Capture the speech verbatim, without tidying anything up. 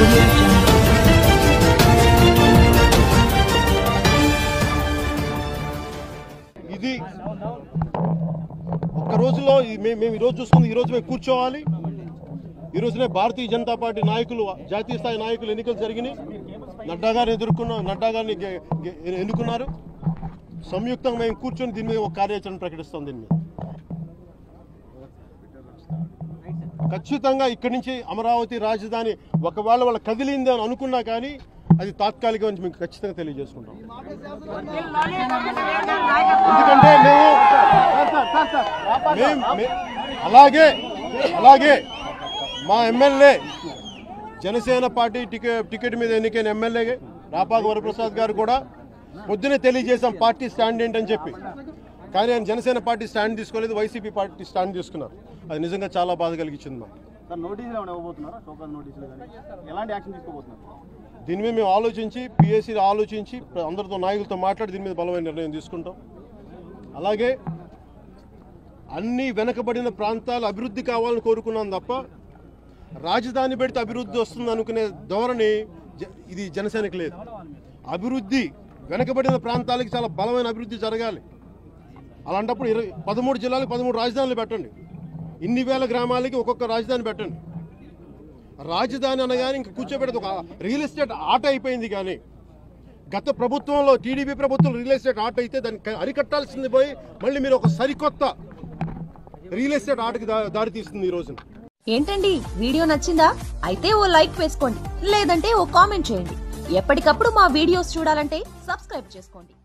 ఇది ఒక్క రోజులో మేము ఈరోజు చూసుకుంది ఈరోజు మేము కూర్చోవాలి. ఈ రోజునే భారతీయ జనతా పార్టీ నాయకులు, జాతీయ స్థాయి నాయకులు ఎన్నికలు జరిగినాయి. నడ్డా గారిని ఎదుర్కొన్న నడ్డా గారిని ఎన్నుకున్నారు. సంయుక్తంగా మేము కూర్చొని దీని మీద ఒక కార్యాచరణ ప్రకటిస్తాం. దీని మీద ఖచ్చితంగా ఇక్కడి నుంచి అమరావతి రాజధాని ఒకవేళ వాళ్ళ కదిలింది అని అనుకున్నా కానీ అది తాత్కాలికం అని మీకు ఖచ్చితంగా తెలియజేసుకుంటాం. ఎందుకంటే మేము అలాగే అలాగే మా MLA Janasena party ticket ticket మీద ఎన్నికైన ఎమ్మెల్యే రాపాక వరప్రసాద్ గారు కూడా పొద్దునే తెలియజేశాం పార్టీ స్టాండ్ ఏంటని చెప్పి. కానీ ఆయన జనసేన పార్టీ స్టాండ్ తీసుకోలేదు, వైసీపీ పార్టీ స్టాండ్ తీసుకున్నారు. అది నిజంగా చాలా బాధ కలిగించింది మాకు. దీని మీద మేము ఆలోచించి పిఎస్సీ ఆలోచించి అందరితో నాయకులతో మాట్లాడి దీని మీద బలమైన నిర్ణయం తీసుకుంటాం. అలాగే అన్ని వెనకబడిన ప్రాంతాలు అభివృద్ధి కావాలని కోరుకున్నాం తప్ప రాజధాని పెడితే అభివృద్ధి వస్తుంది అనుకునే ధోరణి ఇది జనసేనకి లేదు. అభివృద్ధి వెనకబడిన ప్రాంతాలకి చాలా బలమైన అభివృద్ధి జరగాలి. అలాంటప్పుడు ఇరవై పదమూడు జిల్లాలకు పదమూడు రాజధానులు పెట్టండి. ఇన్ని వేల గ్రామాలకి ఒక్కొక్క రాజధాని పెట్టండి. రాజధాని అనగానే ఇంక కూర్చోబెట్టదు ఒక రియల్ ఎస్టేట్ ఆట అయిపోయింది. కానీ గత ప్రభుత్వంలో టీడీపీ ప్రభుత్వం రియల్ ఎస్టేట్ ఆట అయితే దాన్ని అరికట్టాల్సింది పోయి మళ్ళీ మీరు ఒక సరికొత్త రియల్ ఎస్టేట్ ఆటకి దారి తీస్తుంది ఈ రోజున. ఏంటండి వీడియో నచ్చిందా? అయితే ఓ లైక్ వేసుకోండి, లేదంటే ఓ కామెంట్ చేయండి. ఎప్పటికప్పుడు మా వీడియోస్ చూడాలంటే సబ్స్క్రైబ్ చేసుకోండి.